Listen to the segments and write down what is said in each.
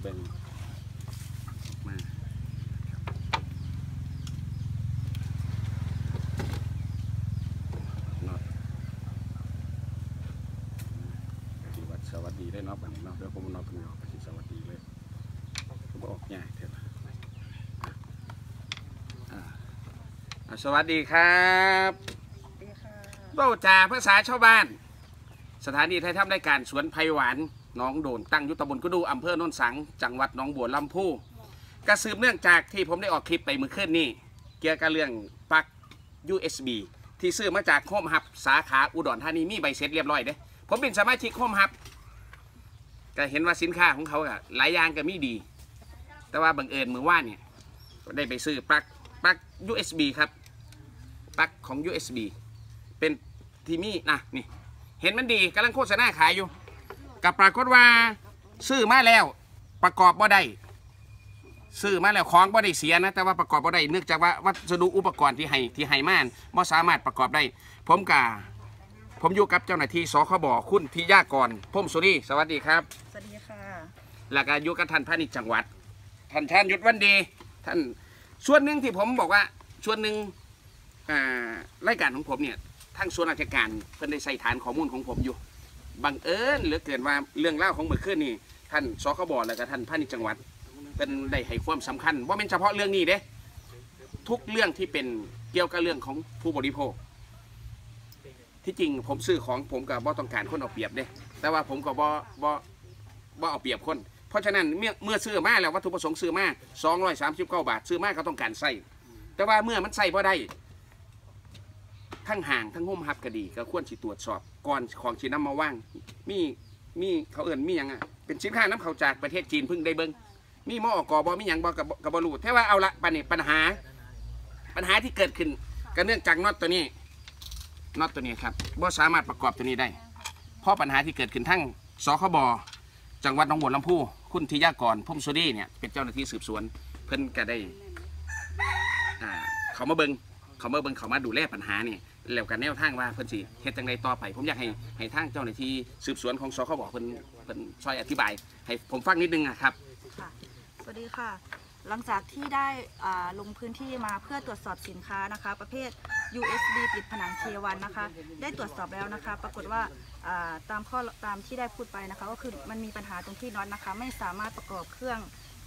เบิ่งมาสวัสดีได้เนาะบัดนี้เนาะเดี๋ยวผมนอกกันออกไปสวัสดีเลยผมออกง่ายเถอะสวัสดีครับเบ้าจ่าภาษาชาวบ้านสถานีไทยทำรายการสวนไผ่หวานน้องโดนตั้งอยู่ตำบลกุดูอำเภอโนนสังจังหวัดหนองบัวลำพูกระสืบเนื่องจากที่ผมได้ออกคลิปไปเมื่อคืนนี้เกี่ยวกับเรื่องปลั๊ก USB ที่ซื้อมาจากโฮมฮับสาขาอุดรธานีมีใบเสร็จเรียบร้อยเด้ผมเป็นสมาชิกโฮมฮับก็เห็นว่าสินค้าของเขาอะหลายอย่างก็มีดีแต่ว่าบังเอิญเมื่อวานเนี่ยได้ไปซื้อปลั๊ก USB ครับปลั๊กของ USB เป็นที่มีนะนี่เห็นมันดีกำลังโฆษณาขายอยู่กับปรากฏว่าซื้อมาแล้วประกอบบ่ได้ซื้อมาแล้วของบ่ได้เสียนะแต่ว่าประกอบบ่ได้เนื่องจากว่าวัสดุอุปกรณ์ที่ให้ม่านบ่สามารถประกอบได้ผมอยู่กับเจ้าหน้าที่สคบคุณทิยากรพมสุรีสวัสดีครับสวัสดีค่ะแล้วก็อยู่กับท่านพาณิชย์จังหวัดท่านชาญยุทธวันดีท่านส่วนหนึ่งที่ผมบอกว่าส่วนหนึ่งรายการของผมเนี่ยทั้งส่วนราชการเพิ่นได้ใส่ฐานข้อมูลของผมอยู่บังเอิญเหลือเกินว่าเรื่องเล่าของเมื่อคืนนี้ท่านสคบแล้วก็ท่านพาณิชย์จังหวัดเป็นได้ให้ความสำคัญว่าเป็นเฉพาะเรื่องนี้เด้ทุกเรื่องที่เป็นเกี่ยวกับเรื่องของผู้บริโภคที่จริงผมซื้อของผมกับบ่ต้องการคนเอาเปรียบเด้แต่ว่าผมก็บ่เอาเปรียบคนเพราะฉะนั้นเมื่อซื้อมาแล้ววัตถุประสงค์ซื้อมา239 บาทซื้อมาก็ต้องการใส่แต่ว่าเมื่อมันใส่บ่ได้ทั้งห่างทั้งโฮมฮับก็ดีก็ควรสิตรวจสอบก่อนของสินำมาว่างมีเขาเอิ่นมีอย่างเป็นสินค้านำเข้าจากประเทศจีนเพิ่งได้เบิ่งมีมอกบ่มีอย่างบ่กับบรูแต่ว่าเอาละปัญหาที่เกิดขึ้นก็เนื่องจากน็อตตัวนี้ครับบ่สามารถประกอบตัวนี้ได้เพราะปัญหาที่เกิดขึ้นทั้งสคบจังหวัดหนองบัวลำพูคุณทิยากรพมสุรีเนี่ยเป็นเจ้าหน้าที่สืบสวนเพิ่นก็ได้เขามาเบิ่งเขามาดูแลปัญหานี่แล้วกันแนวทางว่าเพิ่นสิเฮ็ดจังไดต่อไปผมอยากให้ทางเจ้าหน้าที่สืบสวนของสคบเพิ่นช่วยอธิบายให้ผมฟังนิดนึงครับค่ะสวัสดีค่ะหลังจากที่ได้ลงพื้นที่มาเพื่อตรวจสอบสินค้านะคะประเภท USB ติดผนัง K1 นะคะได้ตรวจสอบแล้วนะคะปรากฏว่าตามที่ได้พูดไปนะคะก็คือมันมีปัญหาตรงที่น็อตนะคะไม่สามารถประกอบเครื่อง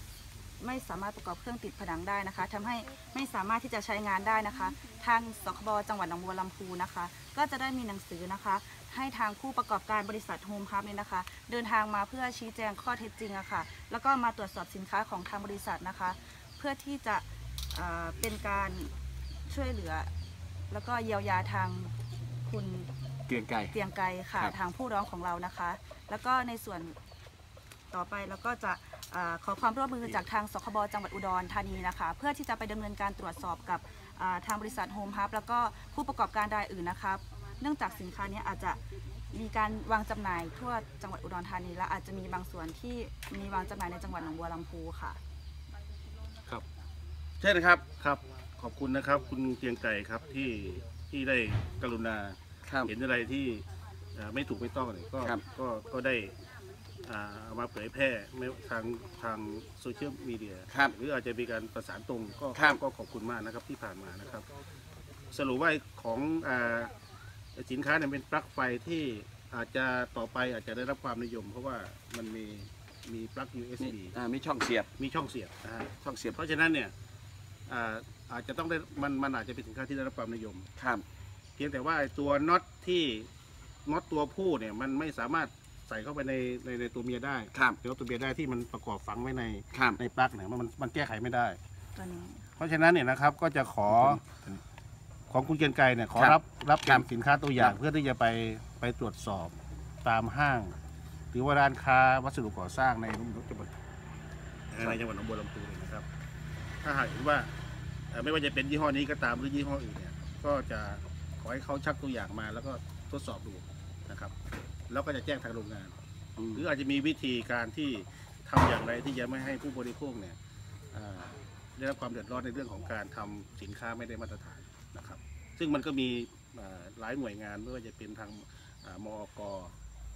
ติดผนังได้นะคะทำให้ไม่สามารถที่จะใช้งานได้นะคะทางสคบจังหวัดหนองบัวลำพูนะคะก็จะได้มีหนังสือนะคะให้ทางผู้ประกอบการบริษัทโฮมฮับเนี่ยนะคะเดินทางมาเพื่อชี้แจงข้อเท็จจริงอะค่ะแล้วก็มาตรวจสอบสินค้าของทางบริษัทนะคะเพื่อที่จะเป็นการช่วยเหลือแล้วก็เยียวยาทางคุณเกรียงไกรค่ะทางผู้ร้องของเรานะคะแล้วก็ในส่วนต่อไปเราก็จะขอความร่วมมือจากทางสคบจังหวัดอุดรธานีนะคะเพื่อที่จะไปดำเนินการตรวจสอบกับทางบริษัทโฮมฮับแล้วก็ผู้ประกอบการรายอื่นนะคะเนื่องจากสินค้านี้อาจจะมีการวางจำหน่ายทั่วจังหวัดอุดรธานีและอาจจะมีบางส่วนที่มีวางจำหน่ายในจังหวัดหนองบัวลำพูค่ะครับเช่นครับขอบคุณนะครับคุณเกรียงไกรครับที่ได้กรุณาเห็นอะไรที่ไม่ถูกไม่ต้องเนี่ยก็ได้เอามาเผยแพร่ทางโซเชียลมีเดียหรืออาจจะมีการประสานตรงก็ขอบคุณมากนะครับที่ผ่านมานะครับสรุปว่าของสินค้าเนี่ยเป็นปลั๊กไฟที่อาจจะต่อไปอาจจะได้รับความนิยมเพราะว่ามันมีปลั๊ก USB มีช่องเสียบนะฮะช่องเสียบเพราะฉะนั้นเนี่ยอาจจะต้องได้มันอาจจะเป็นสินค้าที่ได้รับความนิยมเพียงแต่ว่าตัวน็อตตัวผู้เนี่ยมันไม่สามารถใส่เข้าไปในตัวเมียได้เดี๋ยวตัวเมียได้ที่มันประกอบฝังไว้ในปลั๊กเนี่ยมันแก้ไขไม่ได้เพราะฉะนั้นเนี่ยนะครับก็จะของคุณเกรียงไกรเนี่ยขอรับนำสินค้าตัวอย่างเพื่อที่จะไปตรวจสอบตามห้างหรือว่าร้านค้าวัสดุก่อสร้างในจังหวัดหนองบัวลำพูนะครับถ้าหากเห็นว่าไม่ว่าจะเป็นยี่ห้อนี้ก็ตามหรือยี่ห้ออื่นเนี่ยก็จะขอให้เขาชักตัวอย่างมาแล้วก็ทดสอบดูนะครับแล้วก็จะแจ้งทางโรงงานหรืออาจจะมีวิธีการที่ทำอย่างไรที่จะไม่ให้ผู้บริโภคเนี่ยได้รับความเดือดร้อนในเรื่องของการทำสินค้าไม่ได้มาตรฐานนะครับซึ่งมันก็มีหลายหน่วยงานไม่ว่าจะเป็นทางมอก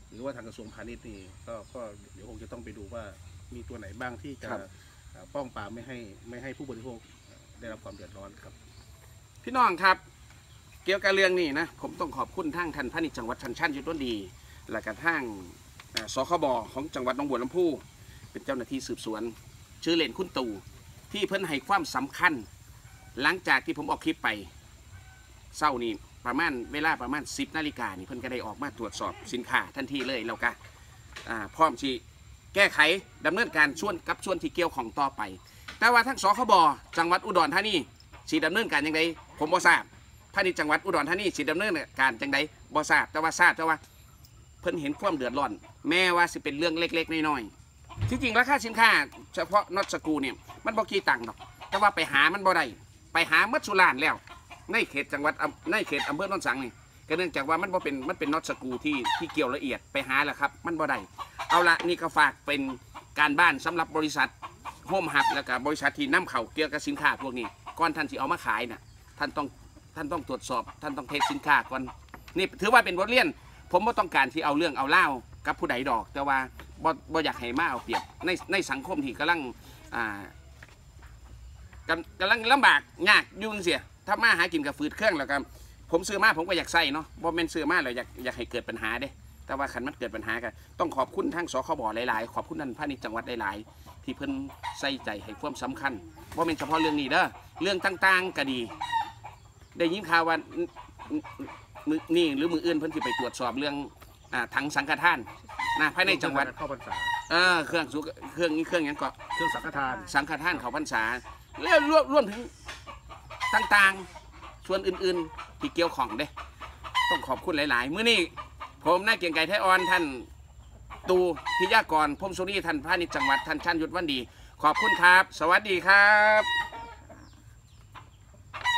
หรือว่าทางกระทรวงพาณิชย์นี่ก็เดี๋ยวคงจะต้องไปดูว่ามีตัวไหนบ้างที่จะป้องปรามไม่ให้ผู้บริโภคได้รับความเดือดร้อนครับพี่น้องครับเกี่ยวกับเรื่องนี้นะผมต้องขอบคุณทางท่านพาณิชย์จังหวัดชันชันยุทธดีและกระทั่งสคบของจังหวัดหนองบัวลำพูเป็นเจ้าหน้าที่สืบสวนชื่อเล่นคุณตู่ที่เพิ่นให้ความสำคัญหลังจากที่ผมออกคลิปไปเศร้านี้ประมาณเวลาประมาณ10 นาฬิกานี่เพิ่นก็ได้ออกมาตรวจสอบสินค้าทันทีเลยแล้วก็พร้อมที่แก้ไขดำเนินการส่วนที่เกี่ยวของต่อไปแต่ว่าทั้งสคบจังหวัดอุดรธานีสิดำเนินการยังไงผมบ่ทราบพาณิชย์จังหวัดอุดรธานีสิดำเนินการจังไดบ่ทราบแต่ว่าทราบแต่ว่าเพิ่นเห็นความเดือดร้อนแม้ว่าสิเป็นเรื่องเล็กๆน้อยๆที่จริงราคาสินค้าเฉพาะน็อตสกรูเนี่ยมันบ่กี่ตังค์ดอกแต่ว่าไปหามันบ่ได้ไปหาเมื่อสุรานแล้วในเขตจังหวัดในเขตอำเภอโนนสังนี่ก็เนื่องจากว่ามันบ่เป็นน็อตสกรูที่เกี่ยวละเอียดไปหาแหละครับมันบ่ได้เอาละนี่ก็ฝากเป็นการบ้านสำหรับบริษัทโฮมฮับแล้วก็บริษัทที่นำเข้าเกี่ยวกับสินค้าพวกนี้ก่อนท่านสิเอามาขายน่ะท่านต้องตรวจสอบท่านต้องเทสสินค้าก่อนนี่ถือว่าเป็นบทเรียนผมบ่ต้องการที่เอาเรื่องเอาเล่ากับผู้ใดดอกแต่ว่าบ่อยากให้มาเอาเปรียบในสังคมที่กำลังลำบากยากยุ่งเสียถ้ามาหากินกับฟืดเครื่องแล้วกันผมซื้อมาผมก็อยากใส่เนาะบ่แม่นซื้อมาแล้วอยากให้เกิดปัญหาเด้แต่ว่าคันมันเกิดปัญหากันต้องขอบคุณทั้งสคบหลายๆขอบคุณท่านพาณิชย์จังหวัดหลายๆที่เพิ่นใส่ใจให้ความสำคัญบ่แม่นเฉพาะเรื่องนี้เด้อเรื่องต่างๆก็ดีได้ยินข่าวว่านี่หรือมืออื่นเพิ่นสิไปตรวจสอบเรื่องถังสังฆทานนะภายในจังหวัดเข้าพรรษาเครื่องยังก็เครื่องสังฆทานเขาพรรษาแล้วรวมถึงต่างๆส่วนอื่นๆที่เกี่ยวข้องเด้ต้องขอบคุณหลายๆมื้อนี้ผมนายเกียงไก่ไทยอ่อนท่านตูพิยากรพรหมสุรีท่านพาณิชย์จังหวัดท่านชันยุทธวันดีขอบคุณครับสวัสดีครับ